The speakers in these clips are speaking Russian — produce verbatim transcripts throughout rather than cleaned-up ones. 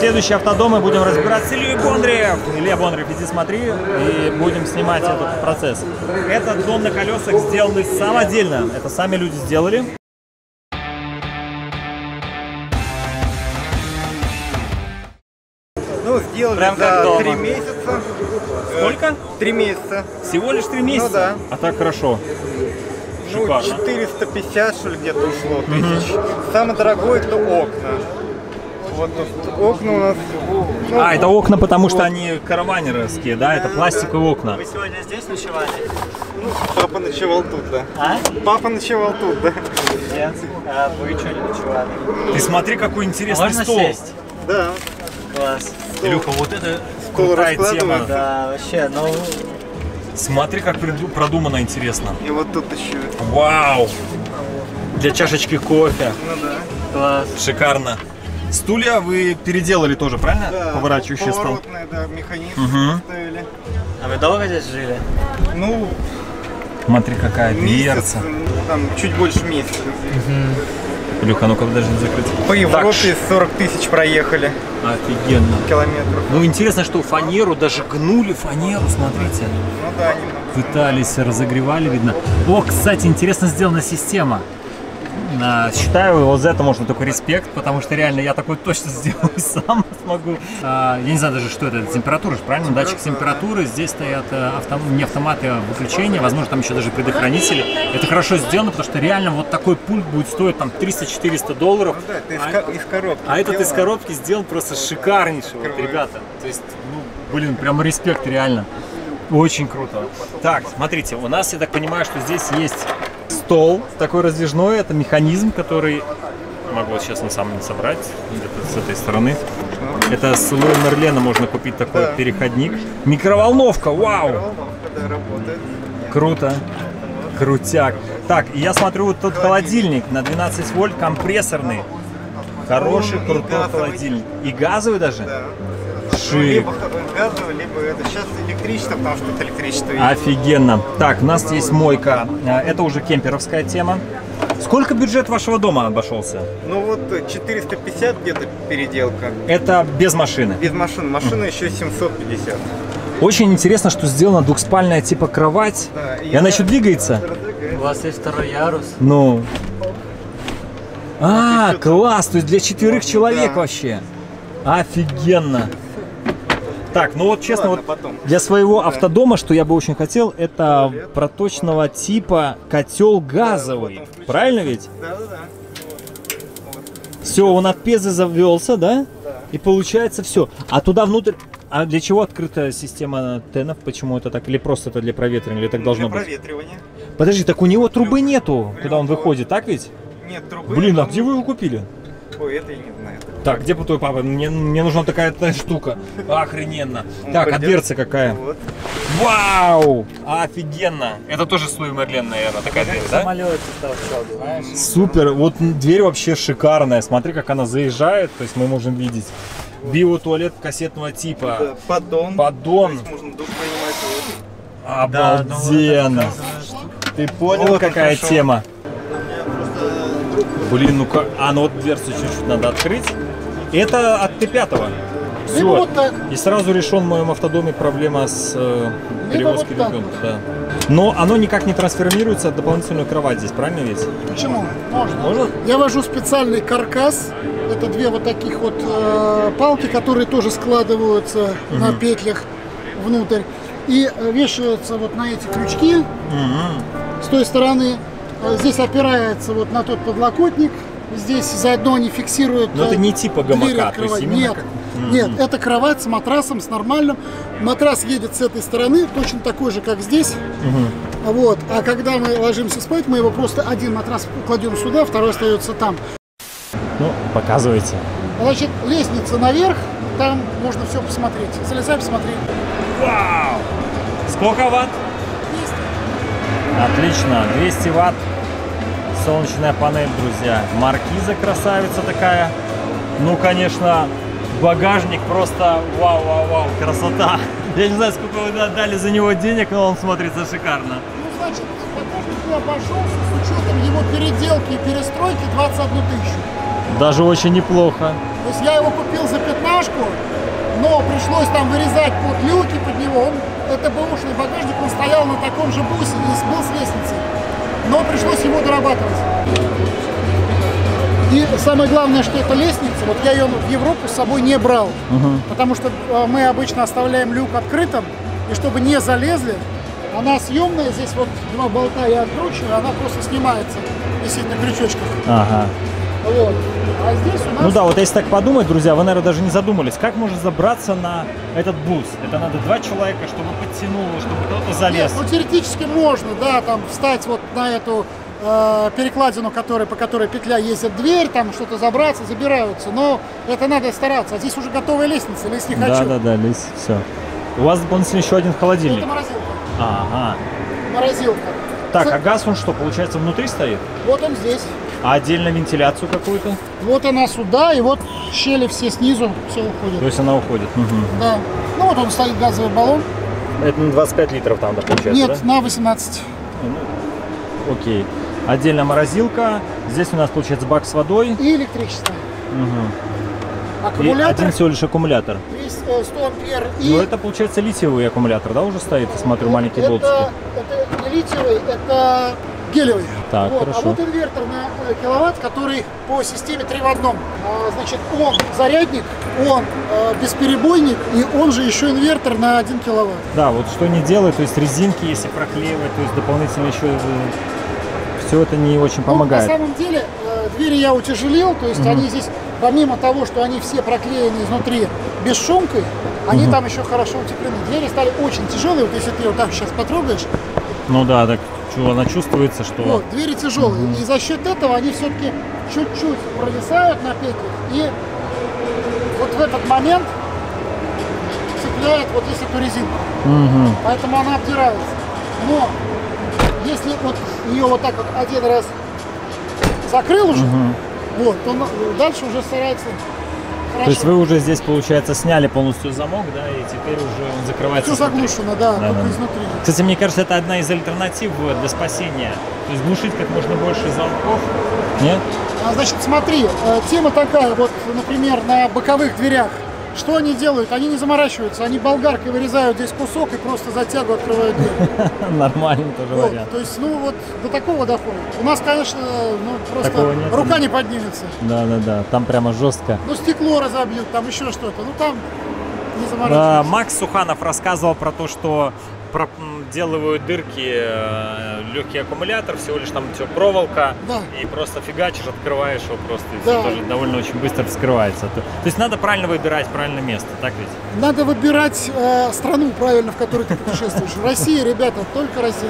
следующий автодом мы будем разбирать с Ильей Бондарев. Илья Бондарев, иди смотри, и будем снимать этот процесс. Этот дом на колесах сделанный самодельно. Это сами люди сделали. Ну, сделали прям за три месяца. Сколько? Три месяца. Всего лишь три месяца? Ну да. А так хорошо. Ну, четыреста пятьдесят, что ли, где-то ушло тысяч. Угу. Самое дорогое — это окна. Вот тут окна у нас. Ну, а, это окна, потому что они караванеровские, да? Это пластиковые окна. Вы сегодня здесь ночевали? Ну, папа ночевал тут, да. А? Папа ночевал тут, да. Нет. А вы что не ночевали? Ты смотри, какой интересный Можно стол. сесть? Да. Класс. Илюха, вот это стол крутая тема. Да, вообще, ну... Смотри, как продумано интересно. И вот тут еще. Вау! Для чашечки кофе. Ну да. Класс. Шикарно. Стулья вы переделали тоже, правильно? Да. Поворачивающий стол. Да, механизм угу. поставили. А вы долго здесь жили? Ну, смотри, какая дверца. Там чуть больше месяца. Угу. Илюха, ну-ка, подожди, закрыть. По Европе сорок тысяч проехали. Офигенно. Километров. Ну, интересно, что фанеру, даже гнули фанеру, смотрите. Ну да, немного. Пытались, разогревали, видно. О, кстати, интересно сделана система. Считаю, вот за это можно только респект, потому что реально я такой точно сделаю сам смогу. Я не знаю даже, что это, температура, правильно? Датчик температуры, здесь стоят авто, не автоматы выключения, возможно, там еще даже предохранители. Это хорошо сделано, потому что реально вот такой пульт будет стоить там триста-четыреста долларов. Ну, да, это из, а, из коробки. А этот из коробки сделан просто шикарнейший, вот, ребята. То есть, ну, блин, прям респект реально. Очень круто. Так, смотрите, у нас, я так понимаю, что здесь есть стол такой раздвижной, это механизм, который могу вот сейчас на самом деле собрать где-то с этой стороны. Это с Луи Мерлена можно купить такой да. переходник. Микроволновка, вау! Микроволновка, да, работает. Круто, крутяк. Так, и я смотрю, вот тут холодильник на двенадцать вольт, компрессорный. Хороший, Он крутой и холодильник. И газовый даже? Да. Шик. Либо газовый, либо это сейчас электричество, потому что это электричество. Офигенно. Так, у нас есть мойка. Это уже кемперовская тема. Сколько бюджет вашего дома обошелся? Ну вот четыреста пятьдесят где-то переделка. Это без машины? Без машины. Машина еще семьсот пятьдесят. Очень интересно, что сделана двухспальная типа кровать. Да, и, и она еще двигается. У вас есть второй ярус? Ну. А, а класс! То есть для четверых человек да. вообще. Офигенно. Так, ну вот честно, Ладно, вот потом. для своего да. автодома, что я бы очень хотел, это Туалет. проточного типа котел газовый. Да, вот Правильно ведь? Да, да, да. Вот. Все, он от пезы завелся, да? Да. И получается все. А туда внутрь. А для чего открыта система тенов? Почему это так? Или просто это для проветривания? Или так для должно проветривания. быть? Подожди, так у него трубы нету, куда он выходит, так ведь? Нет трубы. Блин, а где вы его купили? Ой, это я не знаю. Так, где твой папа? Мне, мне нужна такая штука. Охрененно. Он так, придет. А дверца какая? Вот. Вау! Офигенно. Это тоже с Луи Мерлен, наверное, такая дверь, да? Самолет толчок, знаешь? Супер. Вот дверь вообще шикарная. Смотри, как она заезжает. То есть мы можем видеть. Биотуалет кассетного типа. Это поддон. Поддон. То есть можно душ принимать. Обалденно. Да, ну, Ты понял, вот какая тема? Блин, ну-ка, а ну вот дверцу чуть-чуть надо открыть. Это от Т пять. Все. Вот и сразу решен в моем автодоме проблема с э, перевозкой вот ребенка. Да. Но оно никак не трансформируется в дополнительную кровать здесь, правильно ведь? Почему? Можно. Можно? Я вожу специальный каркас. Это две вот таких вот э, палки, которые тоже складываются угу. на петлях внутрь. И вешаются вот на эти крючки угу. с той стороны. Здесь опирается вот на тот подлокотник. Здесь заодно они фиксируют. Но это не типа гамака, то есть именно Нет, как... нет, mm-hmm. это кровать с матрасом, с нормальным. Матрас едет с этой стороны, точно такой же, как здесь. Mm-hmm. Вот. А когда мы ложимся спать, мы его просто один матрас кладем сюда, второй остается там. Ну, показывайте. Значит, лестница наверх, там можно все посмотреть. Залезай, посмотри. Вау! Сколько ватт? Отлично, двести ватт, солнечная панель, друзья. Маркиза красавица такая. Ну, конечно, багажник просто вау-вау-вау, красота. Я не знаю, сколько вы отдали за него денег, но он смотрится шикарно. Ну, значит, багажник обошелся с учетом его переделки и перестройки двадцать одну тысячу. Даже очень неплохо. То есть я его купил за пятнашку, но пришлось там вырезать под люки под него. Он, это бэушный багажник, он стоял на таком же бусе и был с лестницей. Но пришлось его дорабатывать. И самое главное, что эта лестница, вот я ее в Европу с собой не брал, угу. потому что мы обычно оставляем люк открытым, и чтобы не залезли, она съемная, здесь вот два болта я откручиваю, она просто снимается, висит на крючочках. Ага. Вот. А здесь у нас... Ну да, вот если так подумать, друзья, вы, наверное, даже не задумались, как можно забраться на этот бус? Это надо два человека, чтобы подтянуло, чтобы кто-то залез. Нет, ну теоретически можно, да, там встать вот на эту э, перекладину, которая, по которой петля ездит дверь, там что-то забраться, забираются, но это надо стараться. А здесь уже готовая лестница, лезть не хочу. Да, да, да, лезть, все. У вас дополнительно еще один холодильник. Это морозилка. Ага. Морозилка. Так, а газ он что, получается, внутри стоит? Вот он здесь. А отдельно вентиляцию какую-то? Вот она сюда, и вот щели все снизу, все уходит. То есть она уходит? Угу. Да. Ну вот он стоит, газовый баллон. Это на двадцать пять литров там, да, получается? Нет, да? на восемнадцать. Ну, окей. Отдельно морозилка. Здесь у нас получается бак с водой. И электричество. Угу. Аккумулятор. И один всего лишь аккумулятор. Есть сто ампер. И... Ну это получается литиевый аккумулятор, да, уже стоит? Я смотрю, маленький это, болтики. Это не литиевый, это гелевый. Так, вот. хорошо. А вот инвертор на киловатт, который по системе три в одном. А, значит, он зарядник, он а, бесперебойник, и он же еще инвертор на один киловатт. Да, вот что не делают, то есть резинки, если проклеивать, то есть дополнительно еще все это не очень помогает. Ну, на самом деле, двери я утяжелил, то есть угу. они здесь, помимо того, что они все проклеены изнутри бесшумкой, они угу. там еще хорошо утеплены. Двери стали очень тяжелые, вот если ты вот так сейчас потрогаешь. Ну да, так она чувствуется, что... Вот, двери тяжелые, угу. и за счет этого они все-таки чуть-чуть провисают на петлях, и вот в этот момент цепляет вот здесь эту резинку. Угу. Поэтому она обдирается. Но если вот ее вот так вот один раз закрыл уже, угу. вот, то дальше уже старается хорошо. То есть вы уже здесь, получается, сняли полностью замок, да, и теперь уже он закрывается. Все заглушено, да, да, только да. изнутри. Кстати, мне кажется, это одна из альтернатив для спасения. То есть глушить как можно больше замков. Нет? А, значит, смотри, тема такая, вот, например, на боковых дверях. Что они делают? Они не заморачиваются, они болгаркой вырезают здесь кусок и просто за тягу открывают дверь. Нормально тоже вот, вариант. То есть, ну вот до такого доходит. У нас, конечно, ну просто нет, рука не поднимется. Да, да, да, там прямо жестко. Ну стекло разобьют, там еще что-то, ну там не заморачиваются. А, Макс Суханов рассказывал про то, что проделывают дырки, легкий аккумулятор, всего лишь там все, проволока, да. и просто фигачишь, открываешь его просто, и да. все тоже довольно очень быстро вскрывается. То, то есть надо правильно выбирать правильное место, так ведь? Надо выбирать э, страну правильно, в которой ты путешествуешь. Россия, ребята, только Россия.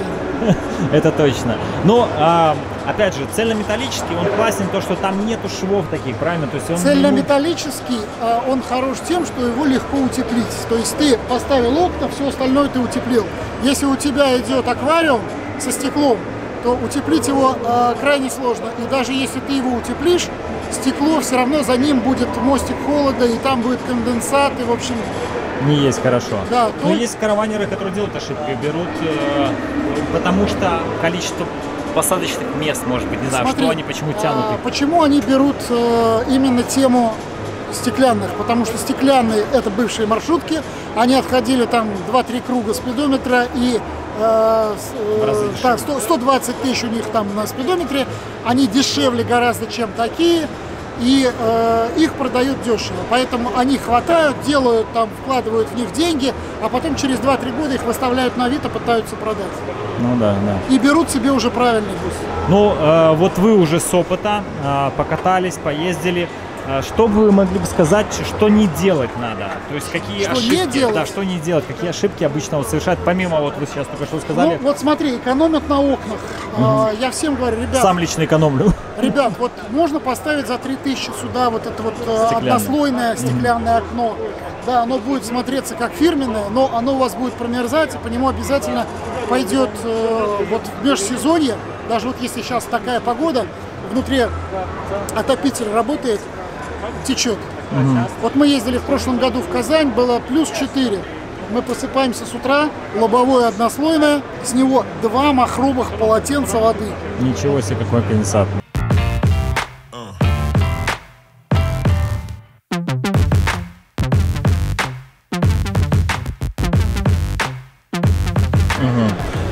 Это точно. Но, а, опять же, цельнометаллический, он классен, то, что там нету швов таких, правильно? То есть он цельнометаллический, э, он хорош тем, что его легко утеплить. То есть ты поставил окна, все остальное ты утеплил. Если у тебя идет аквариум со стеклом, то утеплить его э, крайне сложно. И даже если ты его утеплишь, стекло все равно за ним будет мостик холода, и там будет конденсат, и в общем... Не есть хорошо. Да, но то... есть караванеры, которые делают ошибки, берут, э, потому что количество посадочных мест, может быть, не знаю, Смотри, что они почему тянут. А, почему они берут э, именно тему стеклянных? Потому что стеклянные — это бывшие маршрутки, они отходили там два-три круга спидометра, и э, э, так, сто, сто двадцать тысяч у них там на спидометре, они дешевле гораздо, чем такие, и э, их продают дешево, поэтому они хватают, делают там, вкладывают в них деньги, а потом через два-три года их выставляют на Авито, пытаются продать. Ну да, да. И берут себе уже правильный бус. Ну, э, вот вы уже с опыта э, покатались, поездили. Что бы вы могли бы сказать, что не делать надо? То есть какие что ошибки, не делать? Да, что не делать, какие ошибки обычно вот совершают, помимо вот вы сейчас только что сказали. Ну, вот смотри, экономят на окнах. Угу. Я всем говорю, ребят. Сам лично экономлю. Ребят, вот можно поставить за три тысячи сюда вот это вот стеклянное. однослойное стеклянное угу. окно. Да, оно будет смотреться как фирменное, но оно у вас будет промерзать, и по нему обязательно пойдет э, вот в межсезонье, даже вот если сейчас такая погода, внутри отопитель работает, течет. Угу. Вот мы ездили в прошлом году в Казань, было плюс четыре. Мы просыпаемся с утра, лобовое однослойное, с него два махровых полотенца воды. Ничего себе, какой конденсат.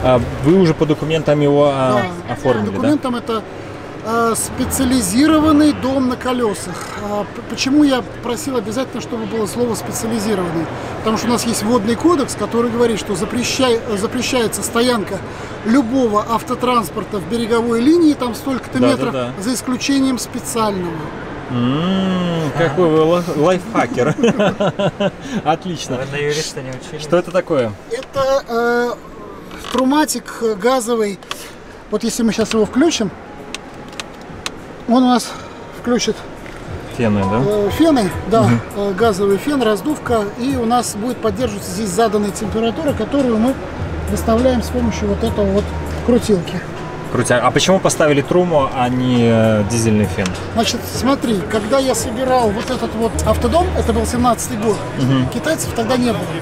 А вы уже по документам его а, Да. оформили, По документам это э, специализированный дом на колесах. А п- почему я просил обязательно, чтобы было слово специализированный? Потому что у нас есть водный кодекс, который говорит, что запрещай- запрещается стоянка любого автотранспорта в береговой линии, там столько-то Да, да, метров, да. за исключением специального. М-м, какой вы лайф- лайфхакер. Отлично. Вы на юриста не учили? Что это такое? Это э, труматик газовый. Вот если мы сейчас его включим, он у нас включит Фены, да? э, фены, да, э, газовый фен, раздувка, и у нас будет поддерживаться здесь заданная температура, которую мы выставляем с помощью вот этого вот крутилки. Крутя. А почему поставили труму, а не э, дизельный фен? Значит, смотри, когда я собирал вот этот вот автодом, это был семнадцатый год, китайцев тогда не было.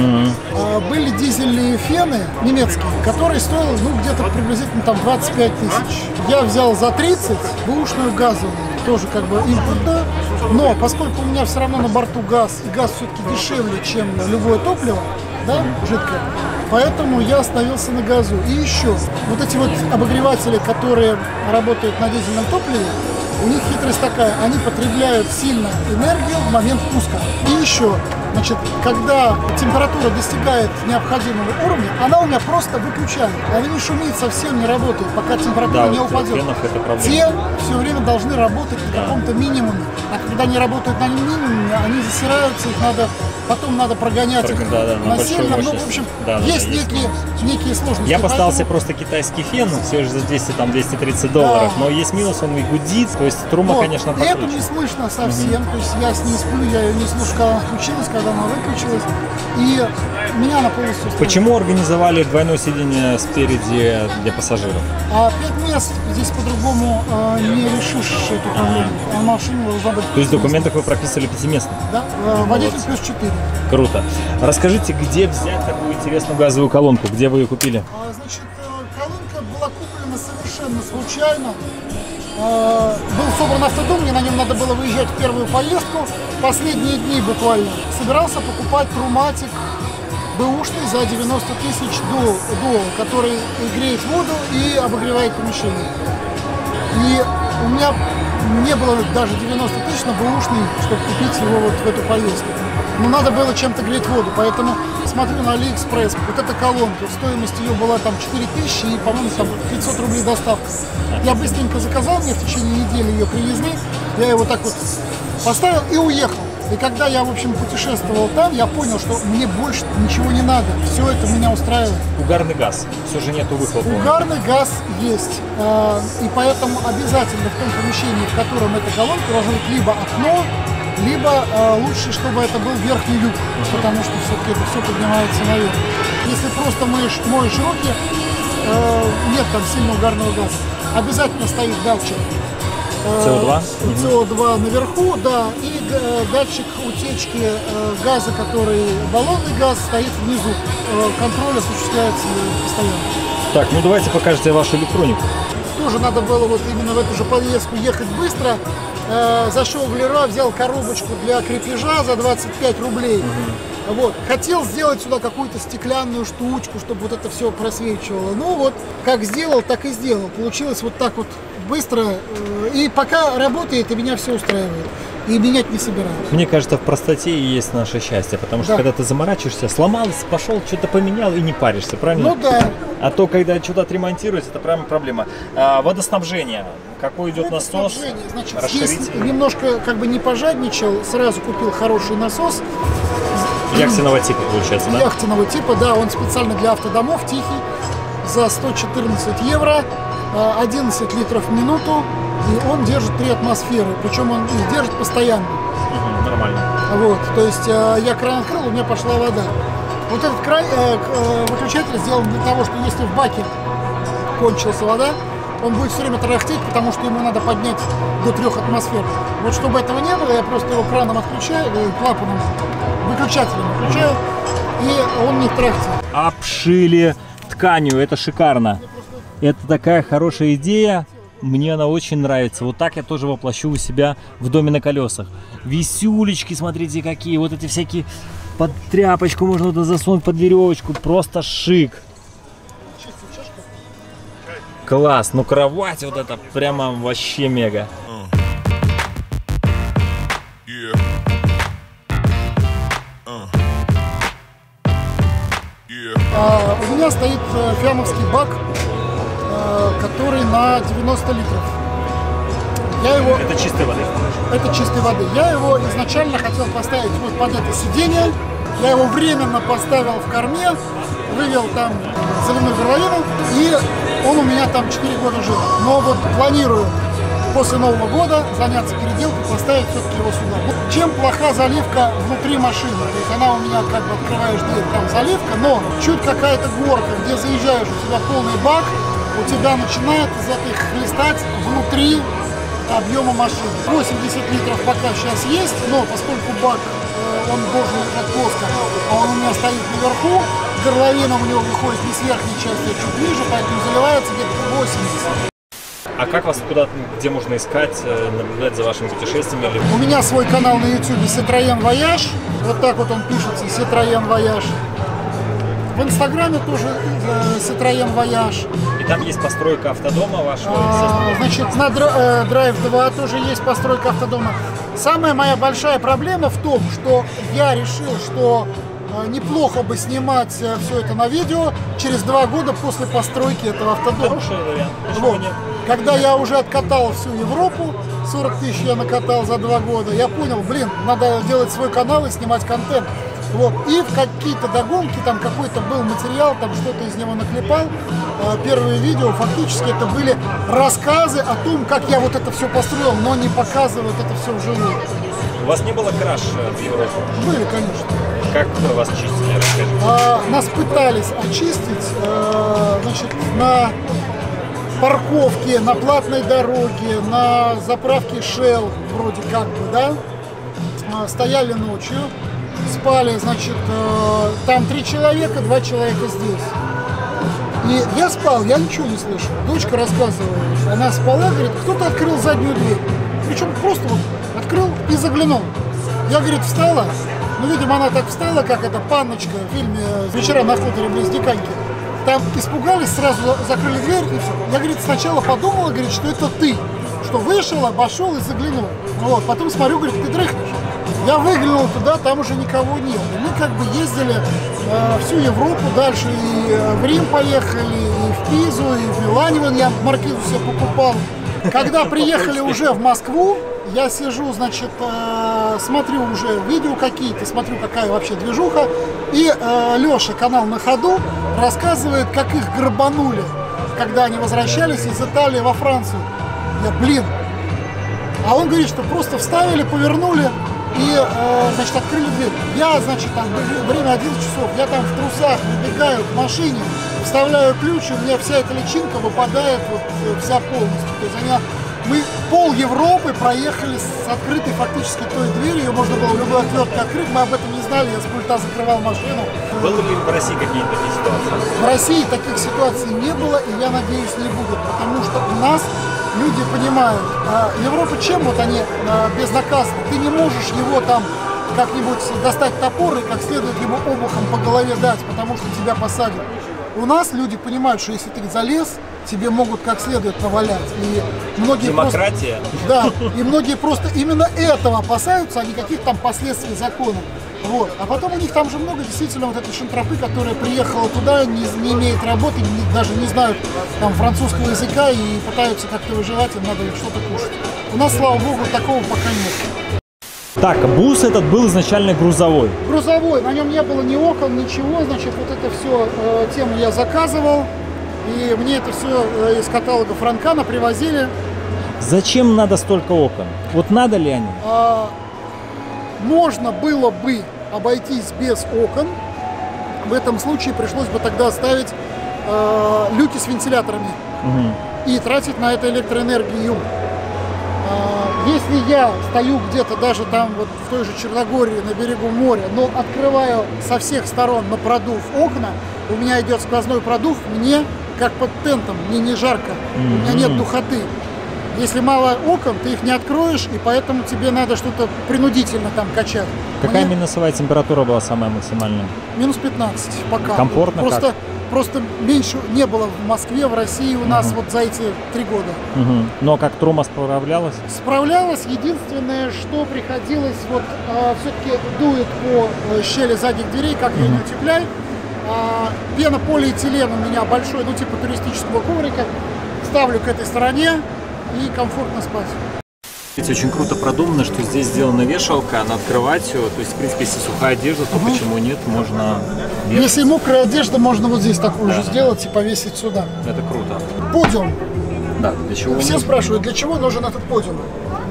А, были дизельные фены немецкие, которые стоили, ну, где-то приблизительно там двадцать пять тысяч. Я взял за тридцать бэушную газовую, тоже как бы импортную, но поскольку у меня все равно на борту газ, и газ все-таки дешевле, чем любое топливо, да, жидкое, поэтому я остановился на газу. И еще, вот эти вот обогреватели, которые работают на дизельном топливе, у них хитрость такая, они потребляют сильно энергию в момент пуска. И еще, значит, когда температура достигает необходимого уровня, она у меня просто выключает. Она не шумит, совсем не работает, пока температура Да, не вот упадет. фенов это проблема. Те все время должны работать на каком-то минимуме. А когда они работают на минимуме, они засираются, их надо, потом надо прогонять Прог- их да, да, на большую насильно. Ну, в мощность. общем, Да, да, есть да, есть. некие, некие сложности. Я поставил себе Поэтому- просто китайский фен, все же за двести, там, двести тридцать долларов, Да. но есть минус, он и гудит, то есть трума, Вот. конечно, И это покруче. не слышно совсем, то есть я с ней сплю, я ее не слышу, когда она включилась, когда она выключилась, и меня она полностью устраивает. Почему организовали двойное сиденье спереди для пассажиров? А пять мест здесь по-другому э, не решишь эту проблему, а машина должна быть... То есть в документах вы прописали пятиместный? Да, э, водитель плюс четыре. Круто. Расскажите, где взять такую интересную газовую колонку? Где вы ее купили? А, значит, э, колонка была куплена совершенно случайно. Э, Был собран автодом, мне на нем надо было выезжать в первую поездку. Последние дни буквально. Собирался покупать труматик бэушный за девяносто тысяч дуал, дуал, который и греет воду и обогревает помещение. И у меня не было даже девяносто тысяч на бэушный, чтобы купить его вот в эту поездку. Но надо было чем-то греть воду, поэтому смотрю на Алиэкспресс, вот эта колонка, стоимость ее была там четыре тысячи и, по-моему, там пятьсот рублей доставка. Я быстренько заказал, мне в течение недели ее привезли, я его так вот поставил и уехал. И когда я, в общем, путешествовал там, я понял, что мне больше ничего не надо, все это меня устраивает. Угарный газ. Все же нету выхлопа. Угарный газ есть, э, и поэтому обязательно в том помещении, в котором эта колонка, должно быть либо окно, либо э, лучше, чтобы это был верхний люк, потому что все-таки это все поднимается наверх. Если просто моешь, моешь руки, э, нет там сильного угарного газа. Обязательно стоит датчик э, Си О два? Си О два наверху, да, и э, датчик утечки э, газа, который баллонный газ, стоит внизу. Э, контроль осуществляется постоянно. Так, ну давайте покажете вашу электронику. Тоже надо было вот именно в эту же поездку ехать быстро. Э, зашел в Леруа, взял коробочку для крепежа за двадцать пять рублей. Вот. Хотел сделать сюда какую-то стеклянную штучку, чтобы вот это все просвечивало. Ну вот, как сделал, так и сделал. Получилось вот так вот быстро. Э, и пока работает, и меня все устраивает. И менять не собираюсь. Мне кажется, в простоте и есть наше счастье, потому что Да. когда ты заморачиваешься, сломалось, пошел, что-то поменял и не паришься, правильно? Ну да. А то, когда что-то отремонтируется, это прямо проблема. А, водоснабжение. Какой идет насос? Водоснабжение. Значит, здесь Расширитель. немножко как бы не пожадничал, сразу купил хороший насос. Яхтенного типа получается, да? Яхтенного типа, да, он специально для автодомов, тихий, за сто четырнадцать евро, э, одиннадцать литров в минуту, и он держит три атмосферы, причем он их держит постоянно. Мгм, нормально. Вот, то есть э, я кран открыл, у меня пошла вода. Вот этот край, э, к- э, выключатель сделан для того, что если в баке кончилась вода, он будет все время тарахтеть, потому что ему надо поднять до трех атмосфер. Вот чтобы этого не было, я просто его краном отключаю, э, клапаном, выключателем включаю, и он не тарахтит. Обшили тканью, это шикарно. Это такая хорошая идея. Мне она очень нравится. Вот так я тоже воплощу у себя в доме на колесах. Висюлечки, смотрите какие. Вот эти всякие под тряпочку можно туда засунуть, под веревочку. Просто шик. Класс, ну кровать вот это прямо вообще мега. А, у меня стоит э, фиамовский бак, э, который на девяносто литров. Я его... Это чистой воды? Это чистой воды. Я его изначально хотел поставить вот под это сиденье. Я его временно поставил в корме, вывел там заливную горловину, и он у меня там четыре года жил. Но вот планирую после Нового года заняться переделкой, поставить все-таки его сюда. Вот чем плоха заливка внутри машины? То есть она у меня, как бы открываешь дверь, там заливка, но чуть какая-то горка, где заезжаешь, у тебя полный бак, у тебя начинает из этой хлестать внутри объема машины. восемьдесят литров пока сейчас есть, но поскольку бак, э, он должен лежать плоско, а он у меня стоит наверху, горловина у него выходит не с верхней части, а чуть ниже, поэтому заливается где-то восемьдесят. А как вас куда, где можно искать, наблюдать за вашими путешествиями? Или... У меня свой канал на YouTube Citroën Voyage. Вот так вот он пишется, Citroën Voyage. В Инстаграме тоже э, Citroën Voyage. И там есть постройка автодома вашего? А, значит, на Drive два тоже есть постройка автодома. Самая моя большая проблема в том, что я решил, что э, неплохо бы снимать э, все это на видео через два года после постройки этого автодома. Хороший вариант. Вот. Когда я уже откатал всю Европу, сорок тысяч я накатал за два года, я понял, блин, надо делать свой канал и снимать контент. Вот. И в какие-то догонки, там какой-то был материал, там что-то из него наклепал. Первые видео фактически это были рассказы о том, как я вот это все построил, но не показывают это все вживую. У вас не было краш в Европе? Были, конечно. Как вас чистили, расскажите? А, нас пытались очистить, а, значит, на парковке, на платной дороге, на заправке Shell, вроде как бы, да, а, стояли ночью, спали, значит, а, там три человека, два человека здесь. И я спал, я ничего не слышал. Дочка рассказывала, она спала, говорит, кто-то открыл заднюю дверь. Причем просто вот открыл и заглянул. Я, говорит, встала. Ну, видимо, она так встала, как эта панночка в фильме «Вечера на хуторе близ Диканьки». Там испугались, сразу закрыли дверь и все. Я, говорит, сначала подумала, говорит, что это ты. Что вышел, обошел и заглянул. Вот. Потом смотрю, говорит, ты дрыхнешь. Я выглянул туда, там уже никого нет. И мы как бы ездили э, всю Европу дальше. И э, в Рим поехали, и в Пизу, и в Милане. Вон я маркизу себе покупал. Когда приехали уже в Москву, я сижу, значит, э, смотрю уже видео какие-то, смотрю, какая вообще движуха. И э, Леша, канал «На ходу», рассказывает, как их грабанули, когда они возвращались из Италии во Францию. Я, блин. А он говорит, что просто вставили, повернули и, э, значит, открыли дверь. Я, значит, там, время одиннадцать часов, я там в трусах выбегаю к машине, вставляю ключ, и у меня вся эта личинка выпадает вот вся полностью. То есть они, мы пол Европы проехали с открытой фактически той дверью, ее можно было любой отверткой открыть, мы об этом не знали, я с пульта закрывал машину. Были ли в России какие-то такие ситуации? В России таких ситуаций не было, и я надеюсь, не будет, потому что у нас люди понимают, а Европа чем вот они а, безнаказаны, ты не можешь его там как-нибудь достать топор и как следует ему обухом по голове дать, потому что тебя посадят. У нас люди понимают, что если ты залез, тебе могут как следует навалять. И многие Демократия. Просто, да, и многие просто именно этого опасаются, а никаких там последствий закона. Вот. А потом у них там же много действительно вот этой шантропы, которая приехала туда, не, не имеет работы, не, даже не знают там французского языка и пытаются как-то выживать, им надо что-то кушать. У нас, слава богу, такого пока нет. Так, бус этот был изначально грузовой. Грузовой, на нем не было ни окон, ничего, значит, вот это все э, тему я заказывал, и мне это все э, из каталога Франкана привозили. Зачем надо столько окон? Вот надо ли они? А, можно было бы обойтись без окон, в этом случае пришлось бы тогда ставить э, люки с вентиляторами угу. и тратить на это электроэнергию. Если я стою где-то даже там вот в той же Черногории на берегу моря, но открываю со всех сторон на продув окна, у меня идет сквозной продув, мне как под тентом, мне не жарко, mm-hmm. у меня нет духоты. Если мало окон, ты их не откроешь, и поэтому тебе надо что-то принудительно там качать. Какая Мне... минусовая температура была самая максимальная? Минус пятнадцать пока. Комфортно Просто, как? просто меньше не было в Москве, в России у нас угу. вот за эти три года. Угу. Но как Трума справлялась? Справлялась. Единственное, что приходилось, вот э, все-таки дует по э, щели задних дверей, как угу. я не утепляй. Э, пенополиэтилен у меня большой, ну типа туристического коврика. Ставлю к этой стороне и комфортно спать. Ведь очень круто продумано, что здесь сделана вешалка над кроватью. То есть, в принципе, если сухая одежда, то угу. почему нет, можно вешать. Если мокрая одежда, можно вот здесь такую да. же сделать и повесить сюда. Это круто. Подиум. Да, для чего? Все нужен? спрашивают, для чего нужен этот подиум.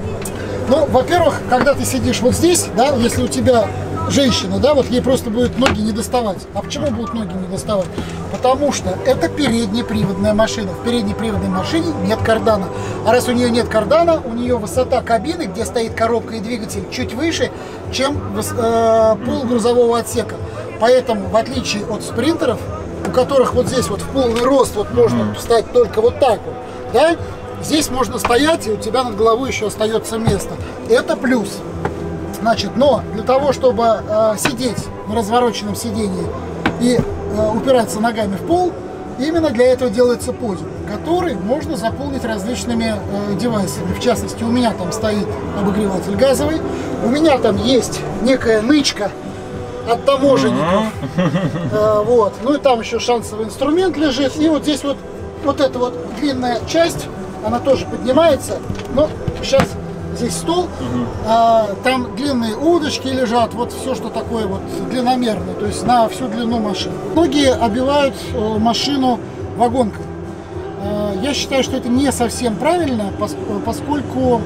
Ну, во-первых, когда ты сидишь вот здесь, да, если у тебя женщина, да, вот ей просто будет ноги не доставать. А почему будут ноги не доставать? Потому что это переднеприводная машина. В переднеприводной машине нет кардана. А раз у нее нет кардана, у нее высота кабины, где стоит коробка и двигатель, чуть выше, чем э, пол грузового отсека. Поэтому, в отличие от спринтеров, у которых вот здесь вот в полный рост вот можно встать только вот так вот, да, здесь можно стоять, и у тебя над головой еще остается место. Это плюс. Значит, но для того, чтобы э, сидеть на развороченном сидении и э, упираться ногами в пол, именно для этого делается подиум, который можно заполнить различными э, девайсами. В частности, у меня там стоит обогреватель газовый, у меня там есть некая нычка от таможенников, э, вот. Ну и там еще шансовый инструмент лежит, и вот здесь вот, вот эта вот длинная часть, она тоже поднимается, но сейчас... Здесь стол, угу. а, там длинные удочки лежат, вот все, что такое вот длинномерное, то есть на всю длину машины. Многие оббивают э, машину вагонкой. Э, я считаю, что это не совсем правильно, пос, поскольку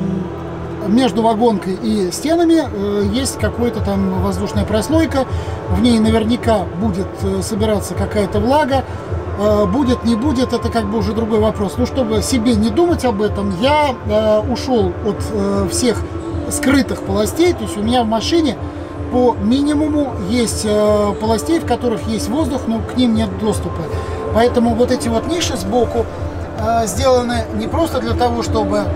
между вагонкой и стенами э, есть какая-то там воздушная прослойка, в ней наверняка будет э, собираться какая-то влага. Будет, не будет, это как бы уже другой вопрос. Ну, чтобы себе не думать об этом, я э, ушел от э, всех скрытых полостей. То есть у меня в машине по минимуму есть э, полостей, в которых есть воздух, но к ним нет доступа. Поэтому вот эти вот ниши сбоку э, сделаны не просто для того, чтобы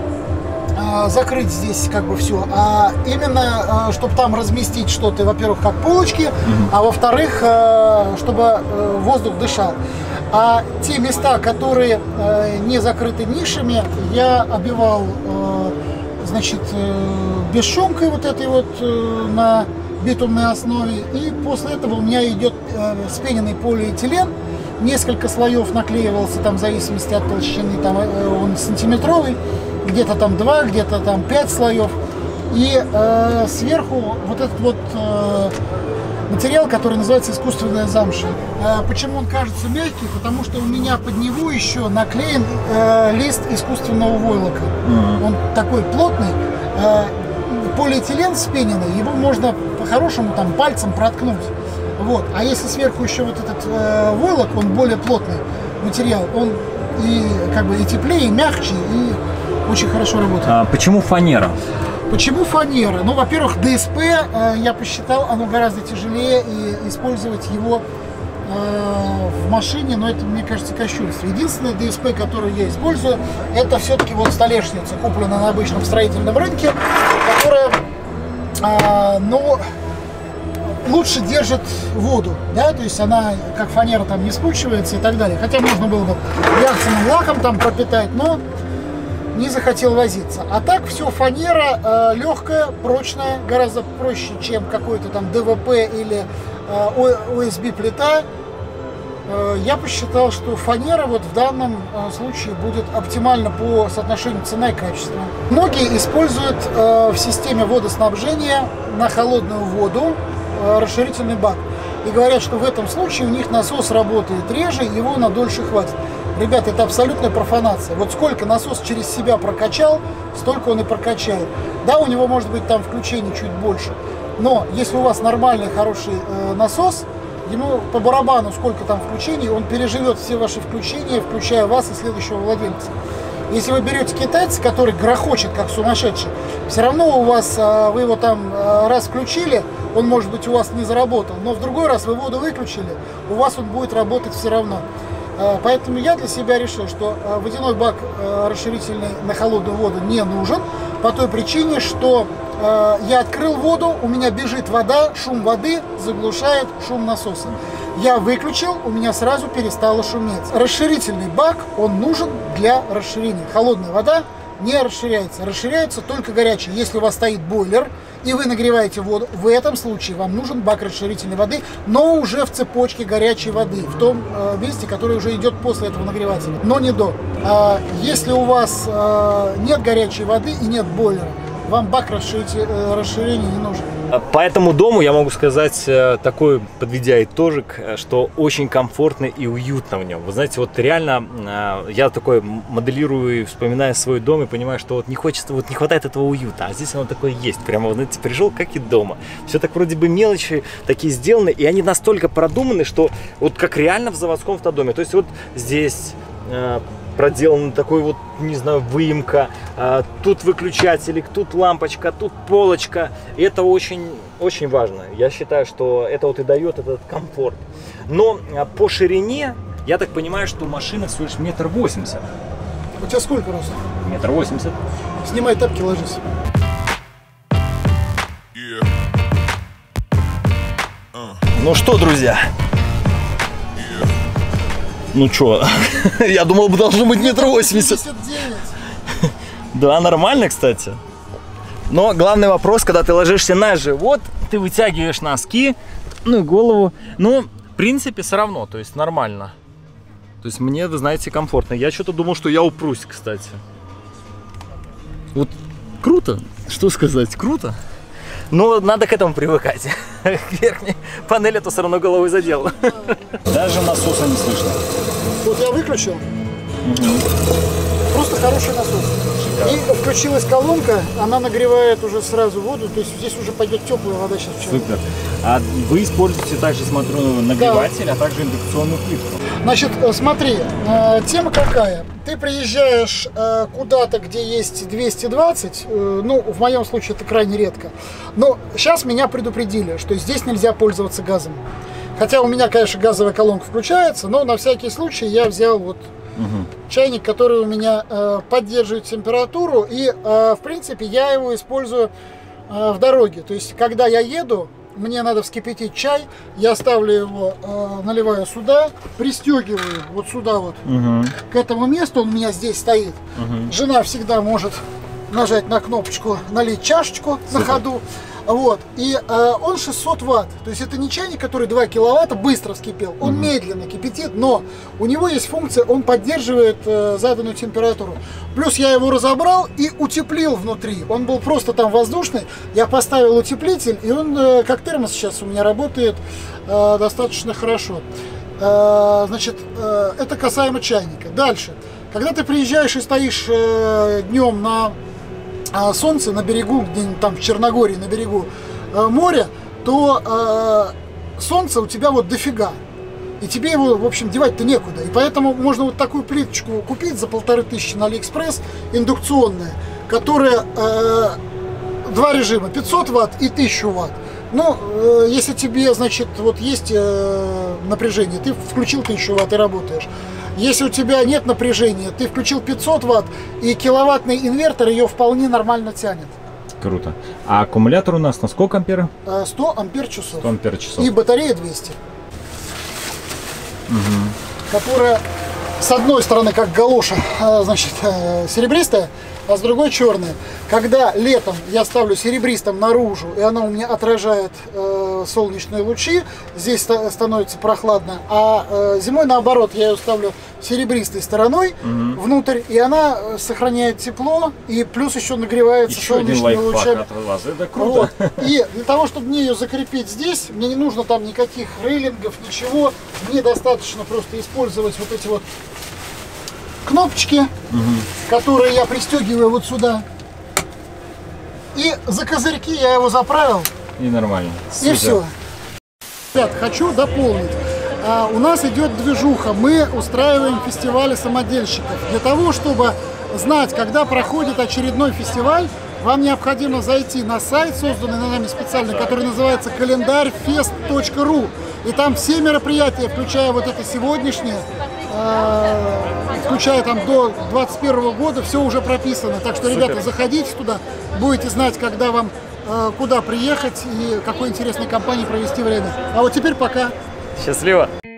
э, закрыть здесь как бы все, а именно, э, чтобы там разместить что-то, во-первых, как полочки, mm-hmm. а во-вторых, э, чтобы э, воздух дышал. А те места, которые э, не закрыты нишами, я оббивал э, значит, э, бесшумкой вот этой вот э, на битумной основе. И после этого у меня идет э, спененный полиэтилен. Несколько слоев наклеивался, там в зависимости от толщины, там э, он сантиметровый, где-то там два, где-то там пять слоев. И э, сверху вот этот вот э, материал, который называется искусственная замша. Э, почему он кажется мягкий? Потому что у меня под него еще наклеен э, лист искусственного войлока. Mm-hmm. Он такой плотный. Э, полиэтилен вспененный, его можно по-хорошему там пальцем проткнуть. Вот. А если сверху еще вот этот э, войлок, он более плотный материал, он и как бы и теплее, и мягче, и очень хорошо работает. А почему фанера? Почему фанера? Ну, во-первых, ДСП, э, я посчитал, оно гораздо тяжелее, и использовать его э, в машине, но это, мне кажется, кощунство. Единственное ДСП, которое я использую, это все-таки вот столешница, купленная на обычном строительном рынке, которая, э, ну, лучше держит воду, да, то есть она, как фанера, там не спучивается и так далее. Хотя можно было бы реакционным лаком там пропитать, но не захотел возиться. А так все фанера э, легкая, прочная, гораздо проще, чем какой-то там ДВП или э, ОСБ плита. Э, я посчитал, что фанера вот в данном э, случае будет оптимально по соотношению цена и качества. Многие используют э, в системе водоснабжения на холодную воду э, расширительный бак. И говорят, что в этом случае у них насос работает реже, его на дольше хватит. Ребята, это абсолютная профанация. Вот сколько насос через себя прокачал, столько он и прокачает. Да, у него может быть там включений чуть больше, но если у вас нормальный, хороший э, насос, ему по барабану сколько там включений, он переживет все ваши включения, включая вас и следующего владельца. Если вы берете китайца, который грохочет как сумасшедший, все равно у вас, э, вы его там э, раз включили, он может быть у вас не заработал, но в другой раз вы воду выключили, у вас он будет работать все равно. Поэтому я для себя решил, что водяной бак расширительный на холодную воду не нужен, по той причине, что я открыл воду, у меня бежит вода, шум воды заглушает шум насоса. Я выключил, у меня сразу перестало шуметь. Расширительный бак, он нужен для расширения. Холодная вода не расширяется. Расширяется только горячая. Если у вас стоит бойлер и вы нагреваете воду, в этом случае вам нужен бак расширительной воды, но уже в цепочке горячей воды, в том э, месте, которое уже идет после этого нагревателя, но не до. А если у вас э, нет горячей воды и нет бойлера, вам бак расширения не нужен. По этому дому я могу сказать такой, подведя итожик, что очень комфортно и уютно в нем. Вы знаете, вот реально я такой моделирую, вспоминая свой дом и понимаю, что вот не хочется, вот не хватает этого уюта, а здесь оно такое есть. Прямо, знаете, пришел как и дома. Все так вроде бы мелочи такие сделаны, и они настолько продуманы, что вот как реально в заводском автодоме. То есть вот здесь проделан такой вот, не знаю, выемка, а, тут выключателик, тут лампочка, тут полочка. И это очень, очень важно. Я считаю, что это вот и дает этот комфорт. Но а, по ширине, я так понимаю, что машина всего лишь метр восемьдесят. У тебя сколько роста? Метр восемьдесят. Снимай тапки, ложись. Ну что, друзья? Ну чё, я думал, должно быть метр восемьдесят. Да, нормально, кстати. Но главный вопрос, когда ты ложишься на живот, ты вытягиваешь носки, ну и голову. Ну, в принципе, все равно, то есть нормально. То есть мне, вы знаете, комфортно. Я что-то думал, что я упрусь, кстати. Вот круто, что сказать, круто. Но надо к этому привыкать. Верхней панели то все равно головой задел. Даже насоса не слышно. Вот я выключил. Угу. Просто хороший насос. Шикарно. И включилась колонка, она нагревает уже сразу воду, то есть здесь уже пойдет теплая вода сейчас. Супер. А вы используете также, смотрю, нагреватель, да, а также индукционную плитку. Значит, смотри, тема какая. Ты приезжаешь куда-то, где есть двести двадцать, ну, в моем случае это крайне редко. Но сейчас меня предупредили, что здесь нельзя пользоваться газом. Хотя у меня, конечно, газовая колонка включается, но на всякий случай я взял вот угу. чайник, который у меня э, поддерживает температуру. И, э, в принципе, я его использую э, в дороге. То есть, когда я еду, мне надо вскипятить чай, я ставлю его, э, наливаю сюда, пристегиваю вот сюда вот, угу. к этому месту, он у меня здесь стоит. Угу. Жена всегда может нажать на кнопочку «Налить чашечку» Супер. На ходу. Вот. И э, он шестьсот ватт. То есть это не чайник, который два киловатта быстро вскипел. Он угу. медленно кипятит, но у него есть функция, он поддерживает э, заданную температуру. Плюс я его разобрал и утеплил внутри. Он был просто там воздушный. Я поставил утеплитель, и он э, как термос сейчас у меня работает э, достаточно хорошо. Э, значит, э, это касаемо чайника. Дальше. Когда ты приезжаешь и стоишь э, днем на солнце на берегу, где-нибудь там в Черногории, на берегу э, моря, то э, солнце у тебя вот дофига. И тебе его, в общем, девать-то некуда. И поэтому можно вот такую плиточку купить за полторы тысячи на Алиэкспресс, индукционная, которая э, два режима, пятьсот ватт и тысячу ватт. Ну, э, если тебе, значит, вот есть э, напряжение, ты включил тысячу ватт и работаешь. Если у тебя нет напряжения, ты включил пятьсот ватт, и киловаттный инвертор ее вполне нормально тянет. Круто. А аккумулятор у нас на сколько ампер? сто ампер часов. сто ампер часов. И батарея двести. Угу. Которая с одной стороны, как галоша, значит, серебристая, а с другой черная. Когда летом я ставлю серебристым наружу, и она у меня отражает э, солнечные лучи, здесь ста становится прохладно, а э, зимой наоборот, я ее ставлю серебристой стороной угу. внутрь, и она сохраняет тепло, и плюс еще нагревается еще солнечными лучами. От вас. Это круто. Вот. И для того, чтобы мне ее закрепить здесь, мне не нужно там никаких рейлингов, ничего, мне достаточно просто использовать вот эти вот кнопочки, угу. которые я пристегиваю вот сюда. И за козырьки я его заправил. И нормально. И все. Ребят, хочу дополнить. А, у нас идет движуха. Мы устраиваем фестивали самодельщиков. Для того, чтобы знать, когда проходит очередной фестиваль, вам необходимо зайти на сайт, созданный нами специально, который называется календарь фест точка ру. И там все мероприятия, включая вот это сегодняшнее, э, включая там до двадцать первого года, все уже прописано. Так что, Супер. ребята, заходите туда, будете знать, когда вам э, куда приехать и какой интересной компании провести время. А вот теперь пока. Счастливо!